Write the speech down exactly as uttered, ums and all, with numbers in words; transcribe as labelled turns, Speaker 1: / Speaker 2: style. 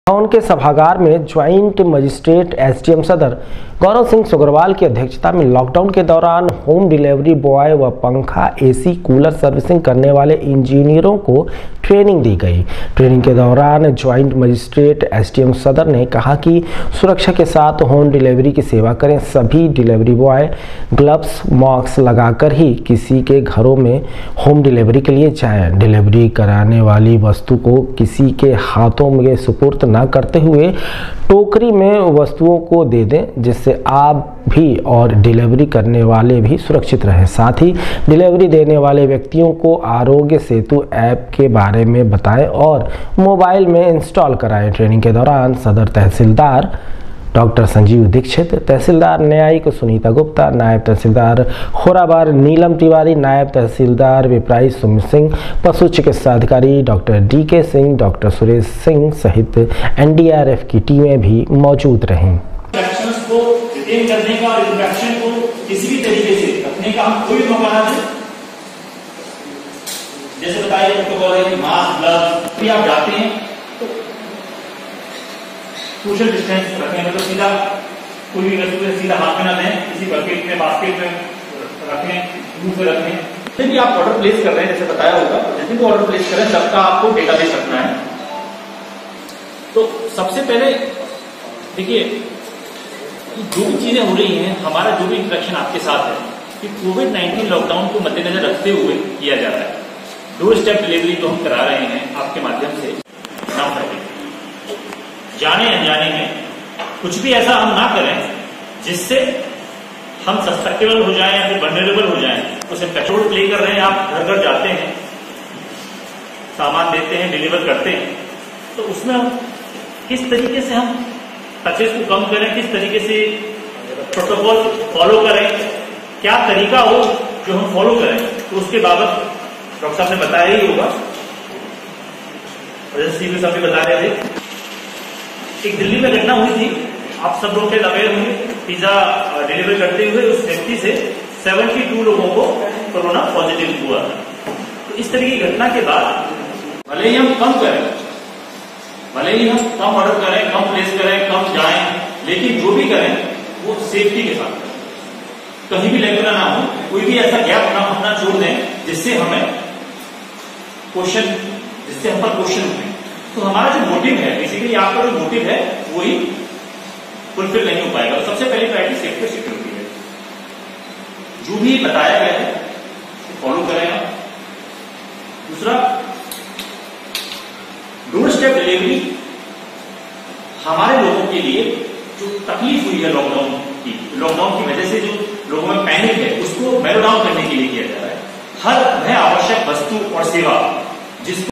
Speaker 1: Town के सभागार में ज्वाइंट मजिस्ट्रेट एसडीएम सदर गौरव सिंह सोगरवाल की अध्यक्षता में लॉकडाउन के दौरान होम डिलीवरी बॉय व पंखा एसी कूलर सर्विसिंग करने वाले इंजीनियरों को ट्रेनिंग दी गई। ट्रेनिंग के दौरान ज्वाइंट मजिस्ट्रेट एसडीएम सदर ने कहा कि सुरक्षा के साथ होम डिलीवरी की सेवा करें। सभी डिलीवरी बॉय ग्लव्स मास्क लगाकर ही किसी के घरों में होम डिलीवरी के लिए जाएं। डिलीवरी कराने वाली वस्तु को किसी के हाथों में सुपुर्द न करते हुए टोकरी में वस्तुओं को दे दें, जिससे आप भी और डिलीवरी करने वाले भी सुरक्षित रहें। साथ ही डिलीवरी देने वाले व्यक्तियों को आरोग्य सेतु ऐप के बारे में बताएं और मोबाइल में इंस्टॉल कराएं। ट्रेनिंग के दौरान सदर तहसीलदार डॉक्टर संजीव दीक्षित, तहसीलदार न्यायिक सुनीता गुप्ता, नायब तहसीलदार खोराबार नीलम तिवारी, नायब तहसीलदार विपराई सुमित सिंह, पशु चिकित्सा अधिकारी डॉक्टर डी के सिंह, डॉक्टर सुरेश सिंह सहित एनडीआरएफ की टीमें भी मौजूद रहीं।
Speaker 2: इन्फेक्शंस को डिटेन करने का और इन्फेक्शन को किसी भी तरीके से रखने का हम कोई मौका ना दें। जैसे बताइए प्रोटोकॉल है कि मास्क, ग्लव्स भी आप जाते हैं तो सोशल डिस्टेंस रखें, मतलब सीधा कोई भी वस्तु सीधा हाथ में ना दें, किसी बकेट में बास्केट में रखें, मुंह से रखें। फिर भी आप ऑर्डर प्लेस कर रहे हैं, जैसे बताया होगा, जितने भी ऑर्डर प्लेस करें सबका आपको डेटाबेस रखना है। तो सबसे पहले देखिए जो भी चीजें हो रही हैं, हमारा जो भी इंटरेक्शन आपके साथ है कि कोविड नाइन्टीन लॉकडाउन को मद्देनजर रखते हुए किया जा रहा है। डोर स्टेप डिलीवरी तो हम करा रहे हैं आपके माध्यम से, ना करें जाने अनजाने में कुछ भी ऐसा हम ना करें जिससे हम सस्पेक्टेबल हो जाएं या फिर वल्नरेबल हो जाएं। उसे पेट्रोल प्ले कर रहे हैं, आप घर घर जाते हैं, सामान देते हैं, डिलीवर करते हैं, तो उसमें हम किस तरीके से हम टचेस को कम करें, किस तरीके से प्रोटोकॉल फॉलो करें, क्या तरीका हो जो हम फॉलो करें, तो उसके बाबत डॉक्टर साहब ने बताया ही होगा, जैसे सीबी साहब भी बता रहे थे। एक दिल्ली में घटना हुई थी, आप सब लोग शायद अवेयर होंगे, पिज्जा डिलीवर करते हुए उस व्यक्ति से बहत्तर लोगों को कोरोना पॉजिटिव हुआ था। तो इस तरह की घटना के बाद भले ही हम कम करें, भले ही हम कम ऑर्डर करें, कम प्लेस करें, कम जाएं, लेकिन जो भी करें वो सेफ्टी के साथ करें। कहीं भी लेकर ना हो, कोई भी ऐसा गैप ना अपना छोड़ दें जिससे हमें क्वेश्चन जिससे हम पर क्वेश्चन उठे। तो हमारा जो मोटिव है, बेसिकली आपका जो मोटिव है वही फुलफिल नहीं हो पाएगा। तो सबसे पहली प्रायोरिटी सेफ्टी और सिक्योरिटी है। जो भी बताया गया है फॉलो करें आप। दूसरा, डोर स्टेप डिलीवरी हमारे लोगों के लिए जो तकलीफ हुई है लॉकडाउन की, लॉकडाउन की वजह से जो लोगों में पैनिक है, उसको मेलो डाउन करने के लिए किया जा रहा है। हर वह आवश्यक वस्तु और सेवा जिसको